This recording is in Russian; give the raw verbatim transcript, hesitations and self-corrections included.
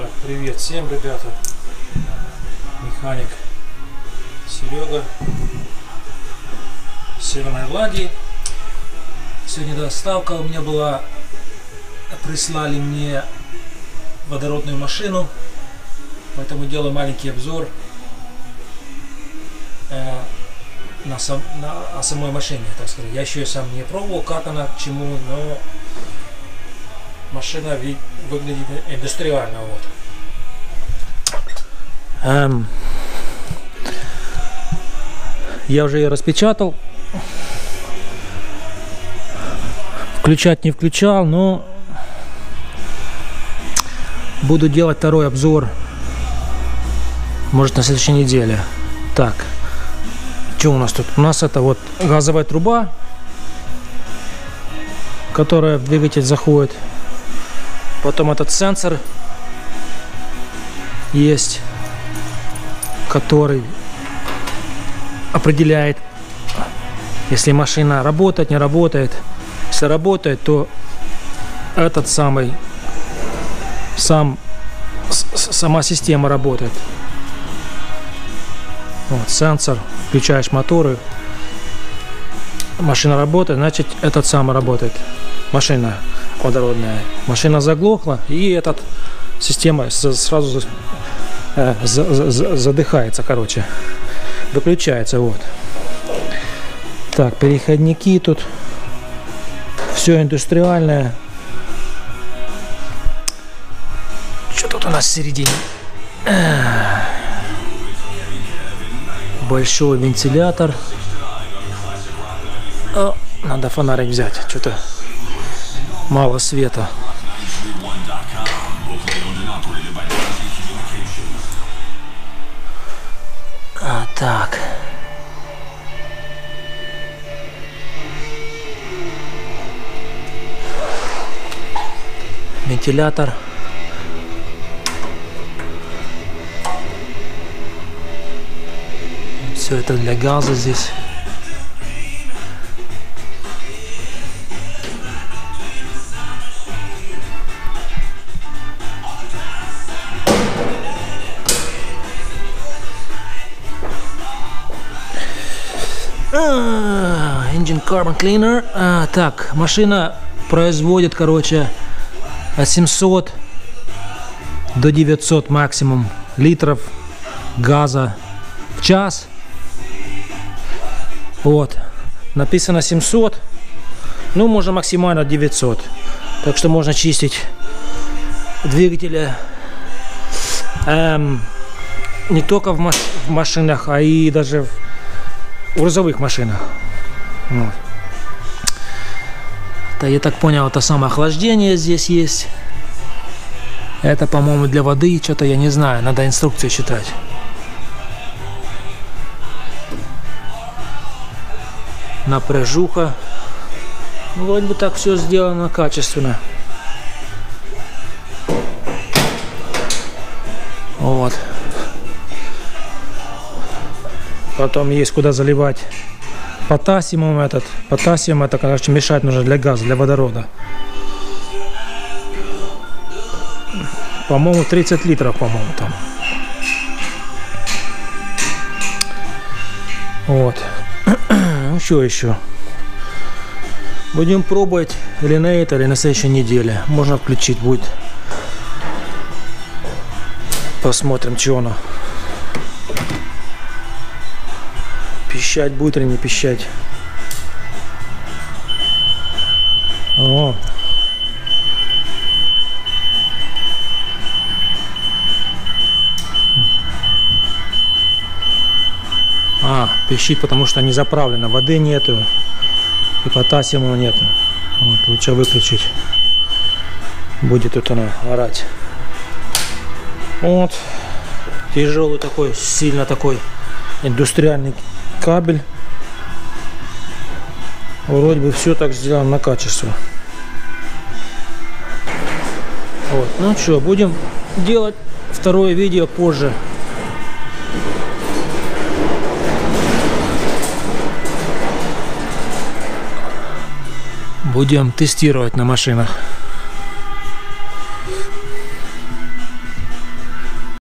Так, привет всем, ребята. Механик Серега с Северной Ирландии. Сегодня доставка у меня была. Прислали мне водородную машину, поэтому делаю маленький обзор э, на, сам, на о самой машине, так сказать. Я еще сам не пробовал, как она, к чему, но машина ви, выглядит индустриально. Вот. Эм, я уже ее распечатал. Включать не включал, но буду делать второй обзор, может, на следующей неделе. Так, что у нас тут? У нас это вот газовая труба, которая в двигатель заходит. Потом этот сенсор есть, который определяет, если машина работает, не работает. Если работает, то этот самый сам сама система работает. Вот сенсор, включаешь моторы, машина работает, значит этот самый работает, машина водородная. Машина заглохла, и эта система сразу э, задыхается, короче, выключается. Вот. Так, переходники тут, все индустриальное. Что тут у нас в середине? Большой вентилятор. О, надо фонарик взять, что-то мало света. А, так. Вентилятор. Все это для газа здесь. А, engine carbon cleaner. А, так, машина производит, короче, от семисот до девятисот максимум литров газа в час. Вот, написано семьсот, ну можно максимально девятьсот, так что можно чистить двигатели эм, не только в, маш в машинах, а и даже в грузовых машинах. Вот. Это, я так понял, это самоохлаждение здесь есть. Это, по-моему, для воды, что-то я не знаю, надо инструкцию читать. Напряжуха. Ну, вроде бы так все сделано качественно. Вот. Потом есть куда заливать потасиум этот. Потасиум это, короче, мешать нужно для газа, для водорода. По-моему, тридцать литров, по-моему, там. Вот. Ну что еще? Будем пробовать или на этой, или на следующей неделе. Можно включить будет. Посмотрим, что оно. Пищать будет или не пищать. О. А, пищит, потому что не заправлено. Воды нету. И потасиума нету. Вот, лучше выключить. Будет тут она орать. Вот. Тяжелый такой, сильно такой индустриальный кабель. Вроде бы все так сделано на качество. Вот. Ну что, будем делать второе видео позже. Будем тестировать на машинах.